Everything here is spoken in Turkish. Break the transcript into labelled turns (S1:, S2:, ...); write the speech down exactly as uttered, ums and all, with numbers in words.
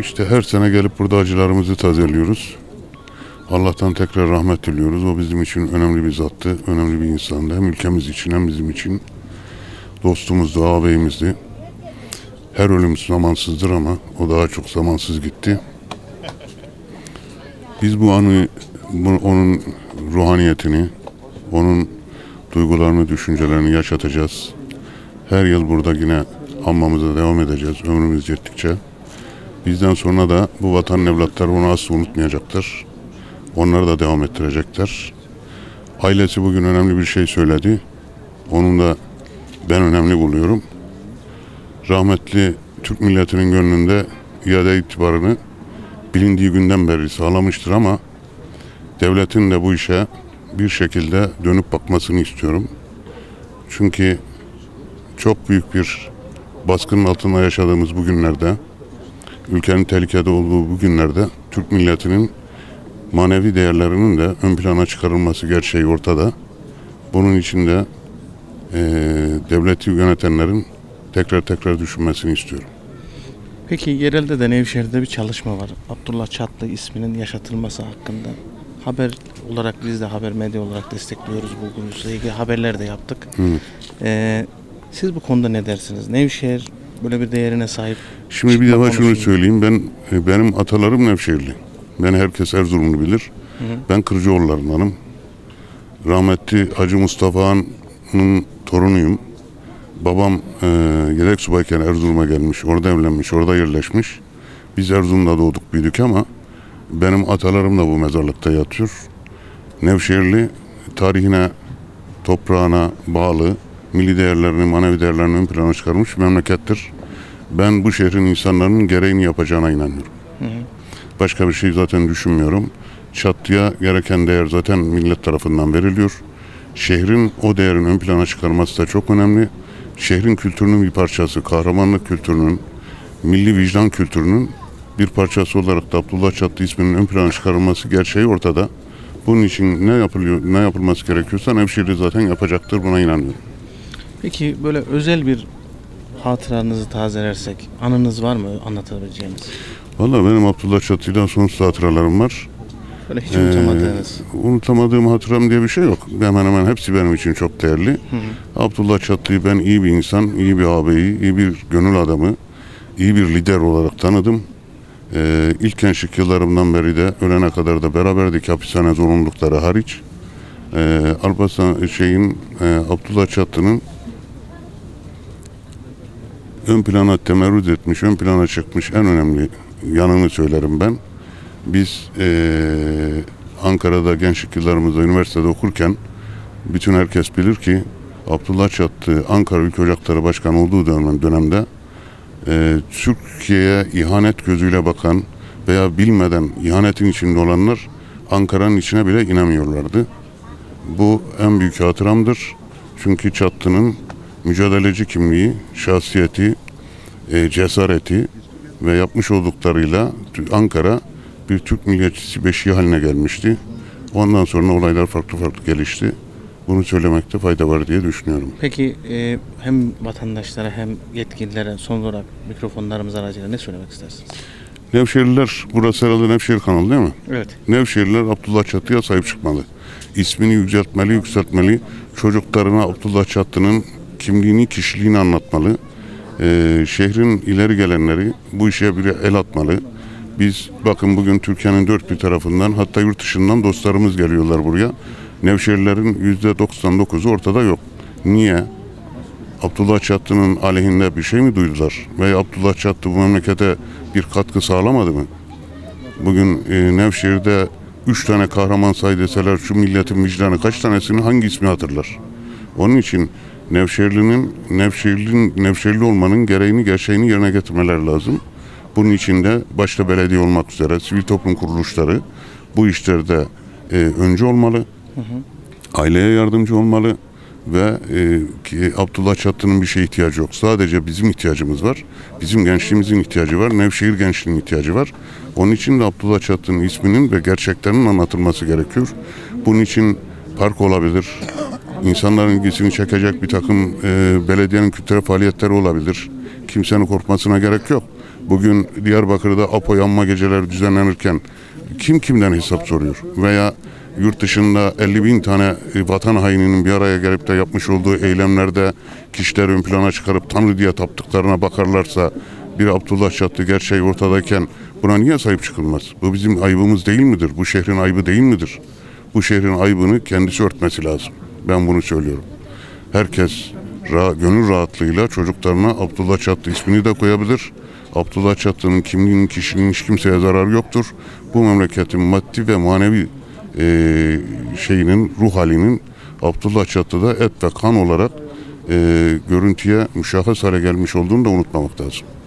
S1: İşte her sene gelip burada acılarımızı tazeliyoruz. Allah'tan tekrar rahmet diliyoruz. O bizim için önemli bir zattı, önemli bir insandı. Hem ülkemiz için hem bizim için. Dostumuzdu, ağabeyimizdi. Her ölüm zamansızdır ama o daha çok zamansız gitti. Biz bu anı, bu, onun ruhaniyetini, onun duygularını, düşüncelerini yaşatacağız. Her yıl burada yine anmamıza devam edeceğiz ömrümüz yettikçe. Bizden sonra da bu vatanın evlatları onu asla unutmayacaktır. Onları da devam ettirecekler. Ailesi bugün önemli bir şey söyledi. Onun da ben önemli buluyorum. Rahmetli Türk milletinin gönlünde iade itibarını bilindiği günden beri sağlamıştır ama devletin de bu işe bir şekilde dönüp bakmasını istiyorum. Çünkü çok büyük bir baskının altında yaşadığımız bu günlerde, ülkenin tehlikede olduğu bu günlerde Türk milletinin manevi değerlerinin de ön plana çıkarılması gerçeği ortada. Bunun için de e, devleti yönetenlerin tekrar tekrar düşünmesini istiyorum.
S2: Peki yerelde de Nevşehir'de bir çalışma var. Abdullah Çatlı isminin yaşatılması hakkında. Haber olarak biz de haber medya olarak destekliyoruz bu konuyla ilgili haberler de yaptık. Ee, siz bu konuda ne dersiniz? Nevşehir böyle bir değerine sahip.
S1: Şimdi bir defa şunu söyleyeyim. Ben benim atalarım Nevşehirli. Beni herkes Erzurumlu bilir. Hı hı. Ben Kırcıoğullarındanım. Rahmetli Hacı Mustafa'nın torunuyum. Babam e, yedek subayken Erzurum'a gelmiş, orada evlenmiş, orada yerleşmiş. Biz Erzurum'da doğduk, büyüdük ama benim atalarım da bu mezarlıkta yatıyor. Nevşehirli tarihine, toprağına bağlı, milli değerlerini, manevi değerlerini ön plana çıkarmış bir memlekettir. Ben bu şehrin insanların gereğini yapacağına inanıyorum. Hı hı. Başka bir şey zaten düşünmüyorum. Çatlı'ya gereken değer zaten millet tarafından veriliyor. Şehrin o değerin ön plana çıkarması da çok önemli. Şehrin kültürünün bir parçası, kahramanlık kültürünün, milli vicdan kültürünün bir parçası olarak da Abdullah Çatlı isminin ön plana çıkarılması gerçeği ortada. Bunun için ne yapılıyor, ne yapılması gerekiyorsa Nevşehirli zaten yapacaktır, buna inanıyorum.
S2: Peki böyle özel bir hatıranızı tazelersek, anınız var mı anlatabileceğiniz?
S1: Vallahi benim Abdullah Çatlı'dan sonsuz hatıralarım var.
S2: Böyle hiç unutamadığınız?
S1: Ee, unutamadığım hatıram diye bir şey yok. Hemen hemen hepsi benim için çok değerli. Hı hı. Abdullah Çatlı'yı ben iyi bir insan, iyi bir ağabeyi, iyi bir gönül adamı, iyi bir lider olarak tanıdım. Ee, ilk gençlik yıllarımdan beri de ölene kadar da beraberdik, hapishane zorunlulukları hariç. Ee, Alparslan şeyin, e, Abdullah Çatlı'nın ön plana temerrüt etmiş, ön plana çıkmış en önemli yanını söylerim ben. Biz e, Ankara'da gençlik yıllarımızda üniversitede okurken bütün herkes bilir ki Abdullah Çatlı Ankara Ülke Ocakları Başkanı olduğu dönem, dönemde e, Türkiye'ye ihanet gözüyle bakan veya bilmeden ihanetin içinde olanlar Ankara'nın içine bile inemiyorlardı. Bu en büyük hatıramdır. Çünkü Çatlı'nın mücadeleci kimliği, şahsiyeti, e, cesareti ve yapmış olduklarıyla Ankara bir Türk milliyetçisi beşiği haline gelmişti. Ondan sonra olaylar farklı farklı gelişti. Bunu söylemekte fayda var diye düşünüyorum.
S2: Peki e, hem vatandaşlara hem yetkililere son olarak mikrofonlarımız aracılığıyla ne söylemek istersiniz?
S1: Nevşehirliler, burası herhalde Nevşehir kanalı değil mi?
S2: Evet.
S1: Nevşehirliler Abdullah Çatlı'ya sahip çıkmalı. İsmini yüceltmeli, yükseltmeli. Çocuklarına Abdullah Çatlı'nın kimliğini, kişiliğini anlatmalı. Ee, şehrin ileri gelenleri bu işe bir el atmalı. Biz bakın bugün Türkiye'nin dört bir tarafından hatta yurt dışından dostlarımız geliyorlar buraya. Nevşehirlerin yüzde doksan dokuzu ortada yok. Niye? Abdullah Çatlı'nın aleyhinde bir şey mi duydular? Veya Abdullah Çatlı bu memlekete bir katkı sağlamadı mı? Bugün e, Nevşehir'de üç tane kahraman say deseler şu milletin vicdanı kaç tanesini hangi ismi hatırlar? Onun için Nevşehirli'nin, Nevşehirli'nin, Nevşehirli olmanın gereğini, gerçeğini yerine getirmeler lazım. Bunun için de başta belediye olmak üzere sivil toplum kuruluşları bu işlerde e, öncü olmalı, hı hı. Aileye yardımcı olmalı ve e, ki Abdullah Çatlı'nın bir şeye ihtiyacı yok. Sadece bizim ihtiyacımız var. Bizim gençliğimizin ihtiyacı var. Nevşehir gençliğinin ihtiyacı var. Onun için de Abdullah Çatlı'nın isminin ve gerçeklerinin anlatılması gerekiyor. Bunun için park olabilir. İnsanların ilgisini çekecek bir takım e, belediyenin kültürel faaliyetleri olabilir. Kimsenin korkmasına gerek yok. Bugün Diyarbakır'da Apo yanma geceleri düzenlenirken kim kimden hesap soruyor? Veya yurt dışında elli bin tane vatan haininin bir araya gelip de yapmış olduğu eylemlerde kişiler ön plana çıkarıp Tanrı diye taptıklarına bakarlarsa, bir Abdullah Çatlı gerçeği ortadayken buna niye sahip çıkılmaz? Bu bizim ayıbımız değil midir? Bu şehrin ayıbı değil midir? Bu şehrin ayıbını kendisi örtmesi lazım. Ben bunu söylüyorum. Herkes ra gönül rahatlığıyla çocuklarına Abdullah Çatlı ismini de koyabilir. Abdullah Çatlı'nın kimliğinin, kişiliğinin hiç kimseye zararı yoktur. Bu memleketin maddi ve manevi e, şeyinin, ruh halinin Abdullah Çatlı'da et ve kan olarak e, görüntüye müşahhas hale gelmiş olduğunu da unutmamak lazım.